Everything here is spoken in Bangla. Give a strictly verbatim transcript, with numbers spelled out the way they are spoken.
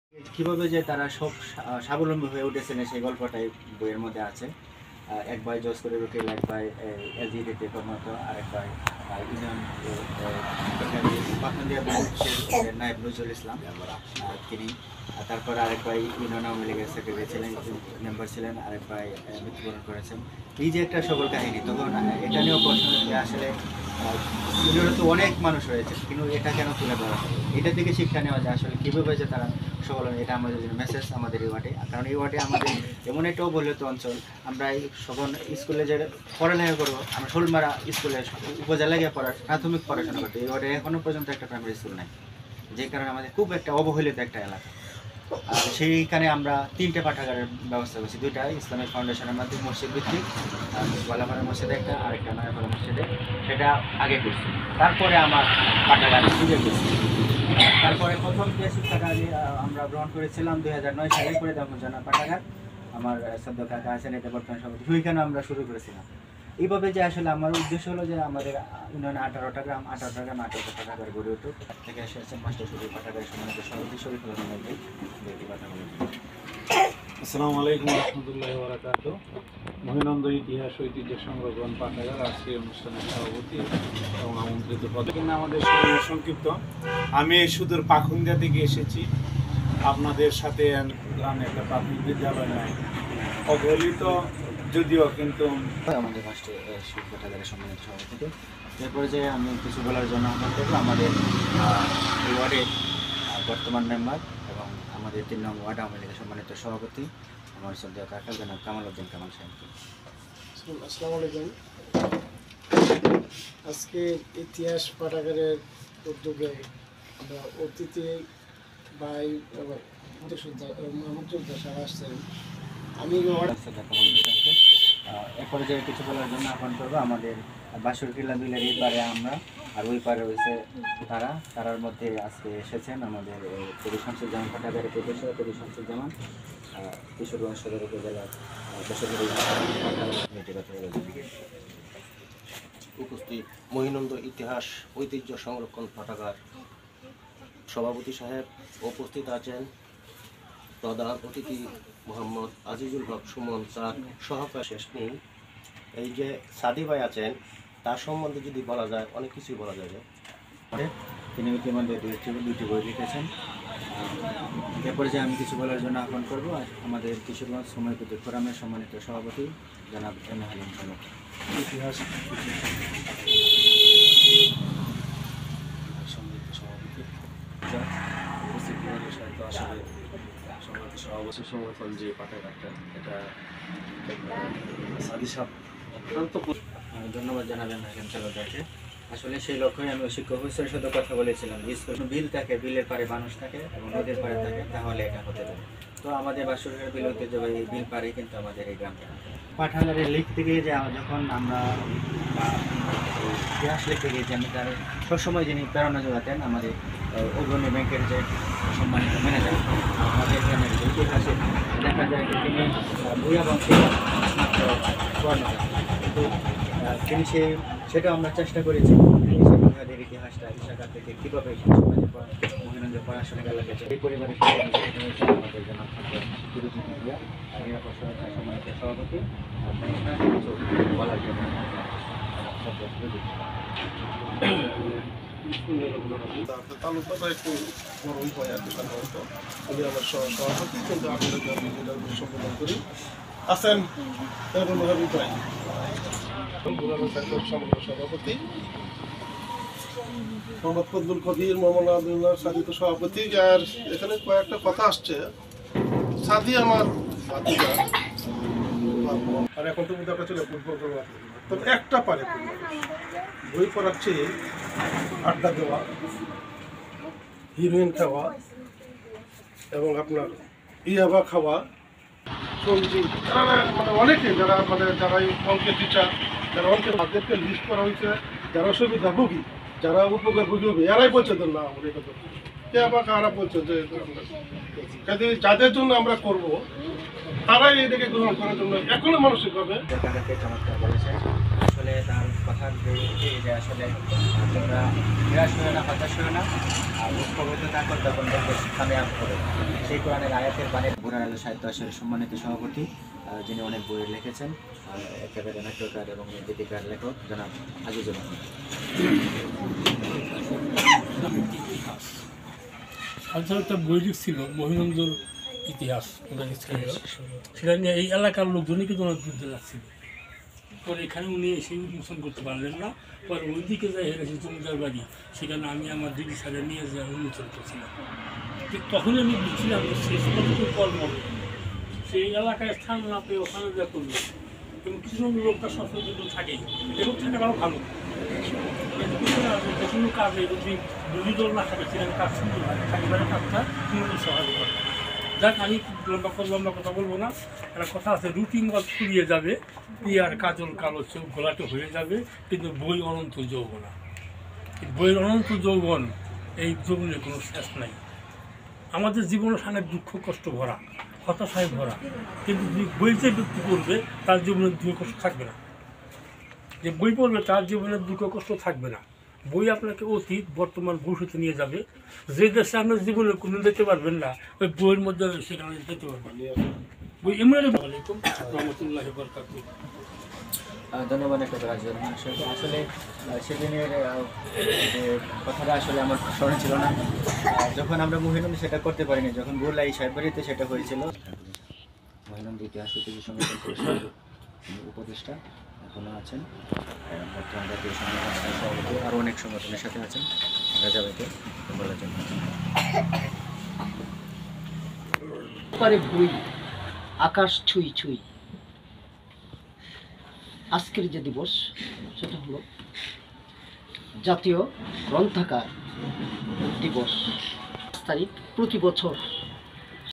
কিভাবে যে তারা সব স্বাবলম্বী হয়ে উঠেছেন সেই গল্পটাই বইয়ের মধ্যে আছে। এক ভাই জজ করে রুকেল, এক ভাই এলজিডিতে কর্মরত, আরেক ভাই ইউনিয়ন পাখন্দিয়া নায়েব নজরুল ইসলাম তিনি, তারপর আরেক ভাই ইউনিয়ন আওয়ামী লীগের সেক্রেটারি ছিলেন, মেম্বার ছিলেন, আরেক ভাই মৃত্যুবরণ করেছেন। এই যে একটা সকল কাহিনী, তখন এটা নিয়েও প্রশ্ন আসলে ইউনিয়নে তো অনেক মানুষ রয়েছে, কিন্তু এটা কেন তুলে ধরা হবে, এটা থেকে শিক্ষা নেওয়া যায় আসলে কীভাবে যে তারা সকল, এটা আমাদের জন্য মেসেজ আমাদের এই ওয়ার্ডে। কারণ এই ওয়ার্ডে আমাদের এমন একটা অবহেলিত অঞ্চল, আমরা এই সকল স্কুলে যে পড়ালেখা করবো, আমরা শোলমারা স্কুলে উপজেলায় গিয়ে পড়া প্রাথমিক পড়াশোনা করতে, এই ওয়ার্ডে এখনও পর্যন্ত একটা প্রাইমারি স্কুল নাই, যে কারণে আমাদের খুব একটা অবহেলিত একটা এলাকা। আর সেইখানে আমরা তিনটে পাঠাগারের ব্যবস্থা করছি, দুইটা ইসলামিক ফাউন্ডেশনের মাধ্যমে মসজিদ ভিত্তিক, গোলাপাড়া মসজিদে একটা, আরেকটা নয়াপাড়া মসজিদে, সেটা আগে করছি। তারপরে আমার পাঠাগার সুযোগ করছি। তারপরে প্রথম যে শিক্ষাটা আমরা গ্রহণ করেছিলাম দুই হাজার নয় সালে করে তখন জানা পাঠাগার, আমার সদ্য কাকা আছেন এটা বর্তমান সভাপতি, ওইখানে আমরা শুরু করেছিলাম। এইভাবে যে আসলে আমার উদ্দেশ্য হলো যে আমাদের ইউনিয়নে আঠারোটা গ্রাম, আঠারোটা গ্রাম আঠারোটা পাঠাগার গড়ে উঠুক। থেকে এসেছেন মাস্টার শরীফ পাঠাগারের সম্মানিত সভাপতি শরীফুল আহমেদ কথা বলেন। আসসালামু আলাইকুম রহমতুল্লাহি ওয়া বারাকাতুহু। মহিনন্দ ইতিহাস ঐতিহ্য সংরক্ষণ পাঠাগার আজকে অনুষ্ঠানের সভাপতি এবং আমন্ত্রিত পদে কিন্তু আমাদের সময় সংক্ষিপ্ত। আমি সুদূর পাখন্দিয়া থেকে এসেছি, আপনাদের সাথে গ্রামে একটা প্রাথমিক বিদ্যালয় নাই, অবহেলিত যদিও, কিন্তু আমাদের ফার্স্টে শরীফ পাঠাগারের সম্মানিত সভাপতিকে। এরপরে যে আমি কিছু বলার জন্য আহ্বান করবো আমাদের এই ওয়ার্ডের বর্তমান মেম্বার এবং আমাদের তিন নং ওয়ার্ড আওয়ামী লীগের সম্মানিত সভাপতি আমার সদ্য কাকা জনাব কামাল উদ্দিন কামাল সাহেবকে। আসসালামু আলাইকুম। আজকে ইতিহাস পাঠাগারের উদ্যোগে আমরা অতিথি ভাই আমন্ত্রিত সারা আসছেন। আমি এরপরে যে কিছু বলার জন্য আহ্বান করবো আমাদের বাসুর কিল্লা বিলের এই পারে আমরা, আর ওই পারে রয়েছে তারা, তারার মধ্যে আজকে এসেছেন আমাদের কবি শামসুজ্জামান পাঠাগারের প্রফেসর কবি শামসুজ্জামান, কিশোরগঞ্জ সদর উপজেলার বেসরকারি উপস্থিত মহিনন্দ ইতিহাস ঐতিহ্য সংরক্ষণ পাঠাগার সভাপতি সাহেব, উপস্থিত আছেন প্রধান অতিথি মোহাম্মদ আজিজুল হক সুমন, তার সহকারী শেষ নেই। এই যে সাদি ভাই আছেন, তার সম্বন্ধে যদি বলা যায় অনেক কিছুই বলা যাবে। তিনি ইতিমধ্যে দুইটি বই লিখেছেন। এরপরে যে আমি কিছু বলার জন্য আহ্বান করবো আমাদের কিশোরগঞ্জ সময়পতি ফোরামের সম্মানিত সভাপতি জনাব এম হালিম সাহেব। ইতিহাস সম্মানিত সভাপতি উপস্থিত সাহিত্য আসলে সম্মানিত সভাপতি সংরক্ষণ যে পাঠাগারটা, এটা সাদি সাহেব অত্যন্ত ধন্যবাদ জানাবেন হাকিম সাহেবকে। আসলে সেই লক্ষ্যে আমি শিক্ষক অফিসারের সাথে কথা বলেছিলাম, স্কুল বিল থাকে, বিলের পারে মানুষ থাকে এবং নদীর পারে থাকে, তাহলে এটা হতে পারে। তো আমাদের বাসুরের বিল ঐতিহ্যবাহী বিল পারে কিন্তু আমাদের এই গ্রামটা পাঠাগারের লিখতে গিয়ে যে যখন আমরা ইতিহাস লিখতে গিয়েছি, আমি তার সবসময় যিনি প্রেরণা যোগাতেন আমাদের অগ্রণী ব্যাংকের যে সম্মানিত ম্যানেজার, আমাদের গ্রামের যে ইতিহাসে দেখা যায় যে তিনি ভূয়া বংশে মাত্র কিন্তু তিনি সে সেটাও আমরা চেষ্টা করেছি সেই ইতিহাসটা ইশাকার থেকে কীভাবে মহিনন্দ পড়াশোনা লেগেছে এই পরিবারের আমাদের জন্য নিরাপদ সম্মানিত সভাপতি কিছু বলার জন্য তালুকটা একটু গরম হয় আর কি, সাধারণত আমি আমার সভাপতি, কিন্তু আমি সম্বোধন করি আছেন মহাবিদ্যালয় সভাপতি মোহাম্মদ ফজলুল কবির, মোহাম্মদ আব্দুল্লাহ সাদি তো সভাপতি। আর এখানে কয়েকটা কথা আসছে, সাদি আমার আর এখন তুমি দেখা চলে ফুটবল করবা, তবে একটা পারে বই পড়ার চেয়ে আড্ডা দেওয়া, হিরোইন খাওয়া এবং আপনার ইয়াবা খাওয়া, সবজি, মানে অনেকে যারা মানে যারা অঙ্কের টিচার, যারা অঙ্কের তাদেরকে লিস্ট করা হয়েছে, যারা সুবিধাভোগী, যারা উপকারভোগী হবে, এরাই বলছে তো না আমরা এটা করবো, কে আবার খারাপ বলছে যে যদি যাদের জন্য আমরা করব তারাই এটাকে গ্রহণ করার জন্য এখনো মানসিক হবে। চমৎকার বলেছে আসলে আসলে তার কথার যে যে আসলে আহ, তোমরা নিরাশ হয়ে না, হতাশ হয়ে না, আর ঐক্যবদ্ধ থাকো, তখন দেখবে কামিয়াব হবে। সেই কোরআনের আয়াতের বাণী বুরহান আলী সাহিত্য আসরের সম্মানিত সভাপতি, আহ, যিনি অনেক বই লিখেছেন, আহ, একেবারে নাট্যকার এবং গীতিকার লেখক জনাব আজিজুল রহমান। ইতিহাস সাধারণ একটা বই লিখছিল মহিনন্দর ইতিহাস, ওটা লিখছিল। সেটা নিয়ে এই এলাকার লোকজনই কিন্তু ওনার যুদ্ধে লাগছিল। পরে এখানে উনি এসে উন্মোচন করতে পারলেন না, পরে ওইদিকে যাই হেরেছে জমিদার বাড়ি, সেখানে আমি আমার দিদি স্যারে নিয়ে যাই উন্মোচন করছিলাম। ঠিক তখনই আমি বুঝছিলাম যে শেষ পর্যন্ত কর্ম সেই এলাকায় স্থান না পেয়ে ওখানে যা করলো, এবং কিছু জন লোক তার সবসময় কিন্তু থাকেই, এবং থাকা আরও ভালো। যে কোনো কাজে যদি দুই দল না থাকে সেখানে কাজ সুন্দর হয়, একেবারে কাজটা সুন্দর সহায় করে। যাক, আমি লম্বা লম্বা কথা বলবো না। একটা কথা আছে, রুটিন ওয়াজ ফুরিয়ে যাবে, পিয়ার কাজল কালো চোখ ঘোলাটে হয়ে যাবে, কিন্তু বই অনন্ত যৌবনা। বইয়ের অনন্ত যৌবন, এই যৌবনের কোনো শেষ নাই। আমাদের জীবনে অনেক দুঃখ কষ্ট ভরা, হতাশায় ভরা, কিন্তু যে বই যে ব্যক্তি পড়বে তার জীবনের দুঃখ কষ্ট থাকবে না। যে বই পড়বে তার জীবনের দুঃখ কষ্ট থাকবে না। বই আপনাকে অতীত বর্তমান ভবিষ্যতে নিয়ে যাবে। যে দেশে আপনার জীবনে কোনো যেতে পারবেন না, ওই বইয়ের মধ্যে সেখানে যেতে পারবেন। বই এমন আলাইকুম রহমতুল্লাহ বরকাতুহ। আহ, ধন্যবাদ একটা আজিজুল রহমান সাহেবকে। আসলে আহ, সেদিনের আহ, যে কথাটা আসলে আমার স্মরণ ছিল না। আহ, যখন আমরা মহিনন্দ সেটা করতে পারিনি, যখন বুরলাই সাহেব বাড়িতে সেটা হয়েছিল। মহিনন্দ ইতিহাস ঐতিহ্য সংরক্ষণ পরিষদের উপদেষ্টা এখনও আছেন, বর্তমান জাতীয় সংগঠনের সভাপতি, আরও অনেক সংগঠনের সাথে আছেন। রাজা ভাইকে বলার জন্য পারে বই আকাশ ছুঁই ছুঁই। আজকের যে দিবস সেটা হলো জাতীয় গ্রন্থাগার দিবস। তারিখ প্রতি বছর